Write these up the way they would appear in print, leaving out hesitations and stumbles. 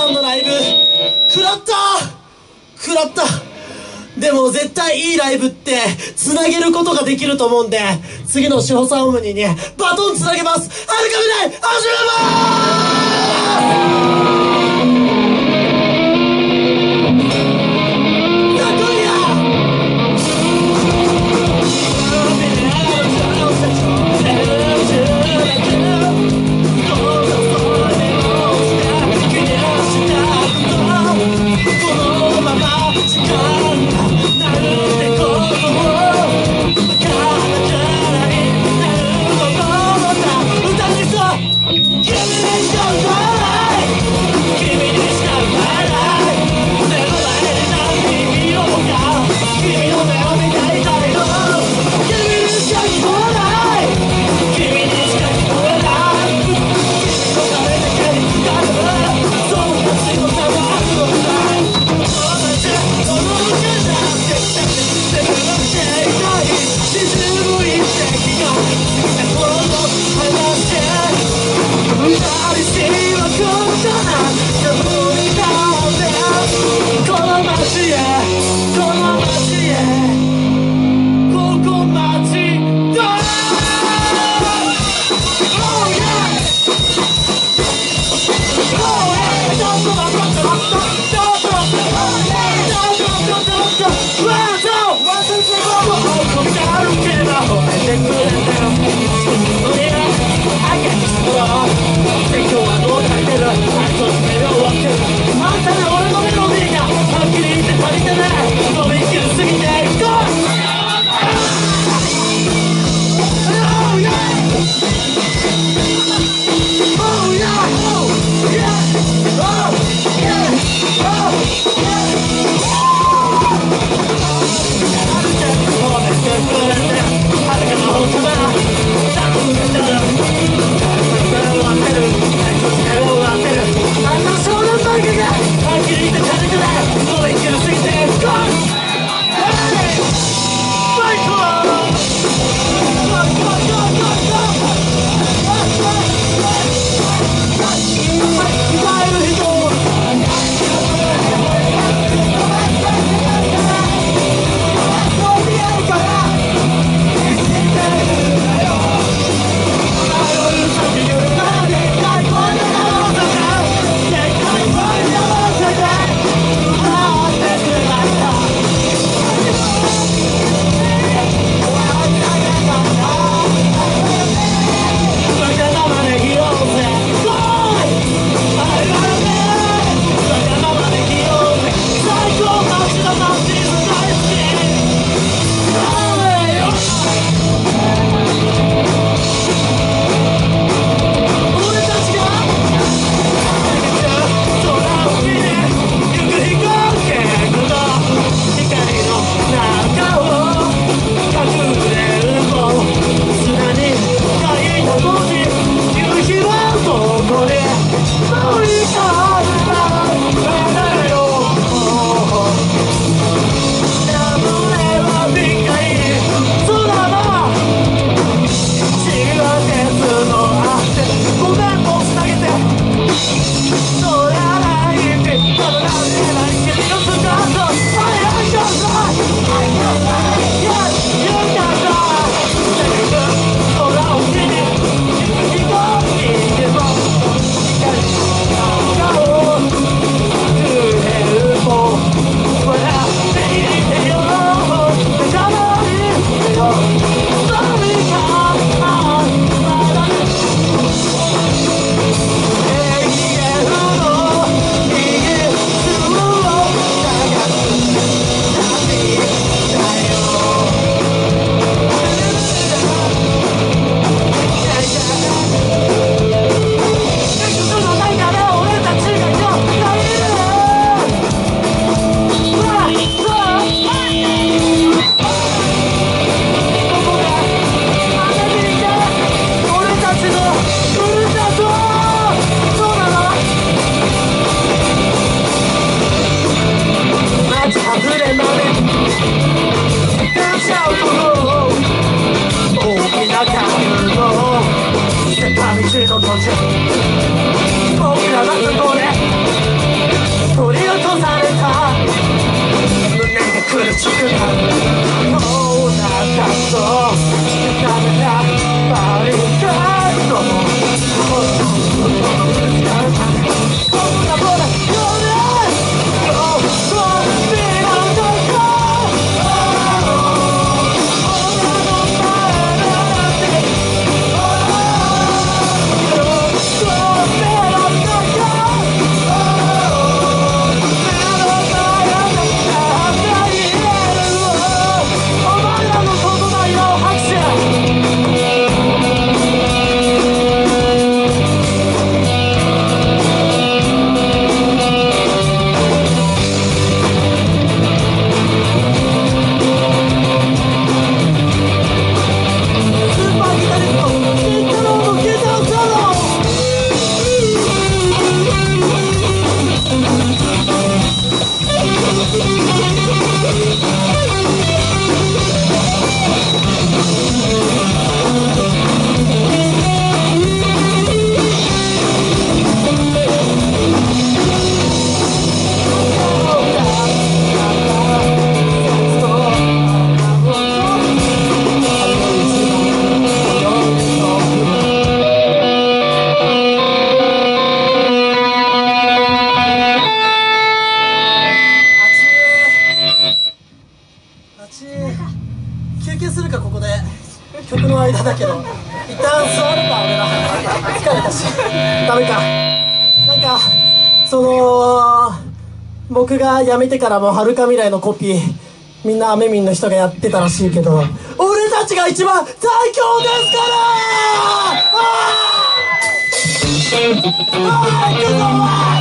さんのライブ食らったでも絶対いいライブってつなげることができると思うんで、次の志保さんオムニにバトンつなげます。はるか未来始め休憩するかここで曲の間だけど一旦座るか俺ら疲れたしダメかなんか僕が辞めてからもはるか未来のコピーみんなアメミンの人がやってたらしいけど俺たちが一番最強ですから行くぞ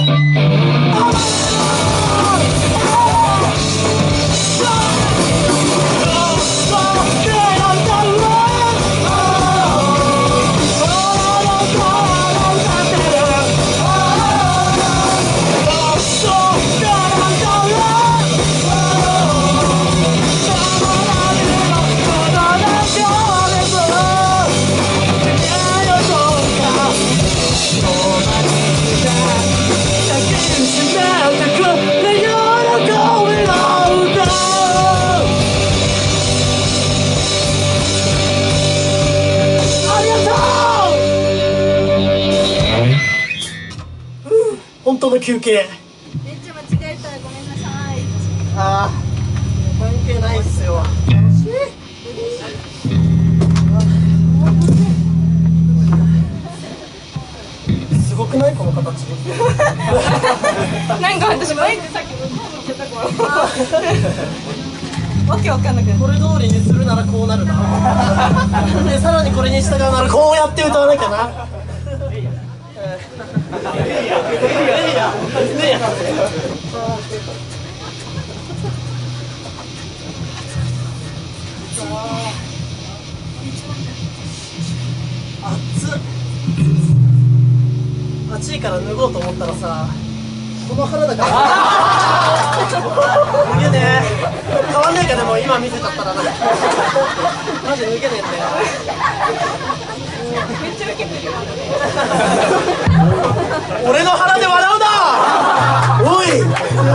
本当の休憩めっちゃ間違えたらごめんなさい。 ああ関係ないっすよすごくないこの形なんか私マイクさっき向こう向けたからわけわかんなくなこれ通りにするならこうなるなでさらにこれに従うならこうやって歌わなきゃな暑いから脱ごうと思ったらさこの腹だから脱げねえ変わんねえかでも今見せちゃったらなマジ脱げねえんだよめっちゃウケてる俺の腹で笑うなおい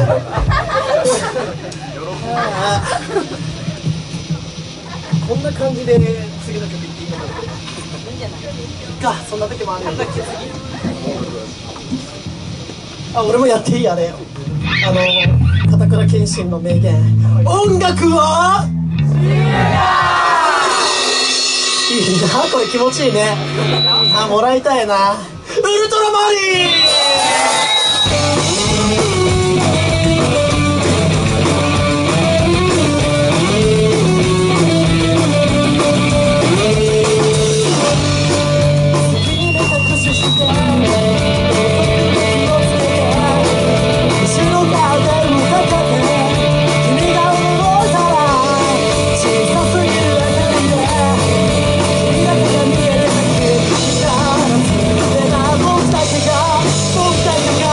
こんな感じで次の曲いっていいのかいいんじゃないかそんな時もあるよあ俺もやっていいあれ片倉健心の名言音楽はいいなこれ気持ちいいねあもらいたいなウルトラマリ僕だけが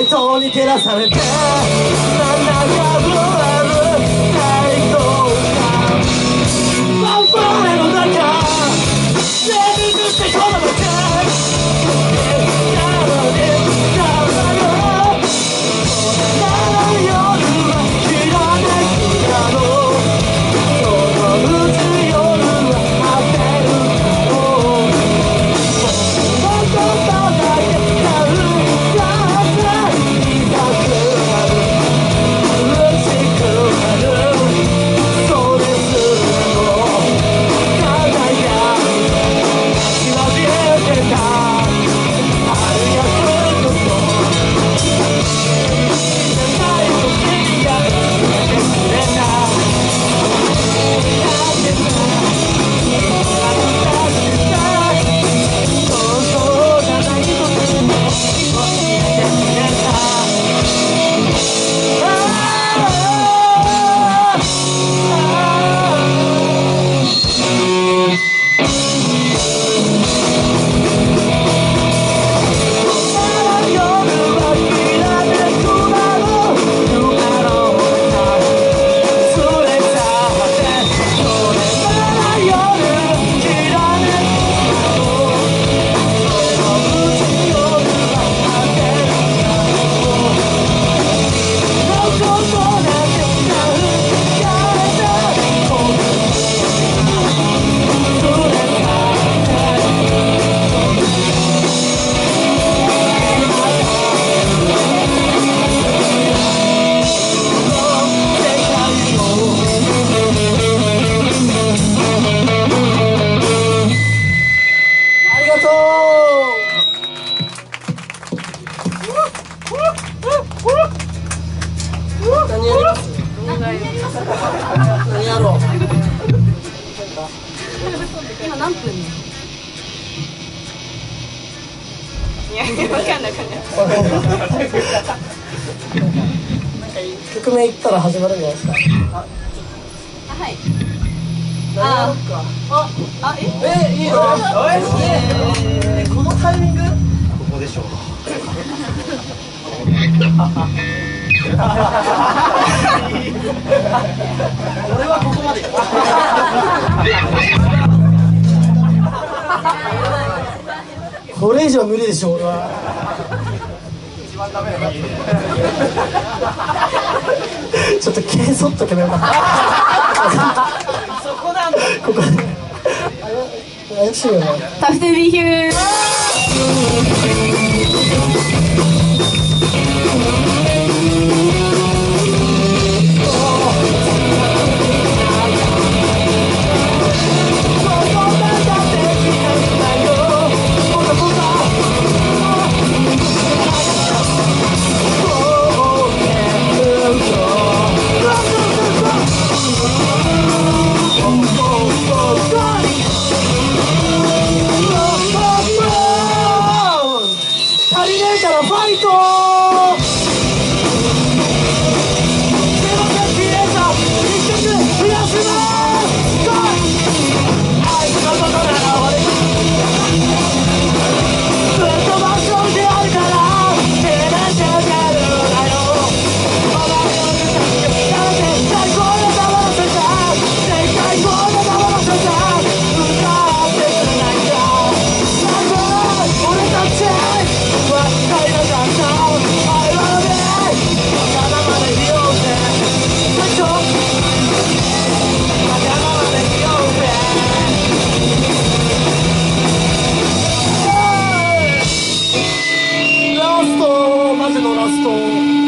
イトに照らされて真ん中ブラブ最高感ワンファーレの中眠ってこの街何やろう今何分？いや、わかんない。 曲名言ったら始まるんじゃないですか。 はい。 いいの？このタイミング？ここでしょう。俺はここまで。これ以上無理でしょ俺は。ちょっと軽そっとけばよかった。そこなんだ。ここ。怪しいよね。 タフテビヒュー。マジのラスト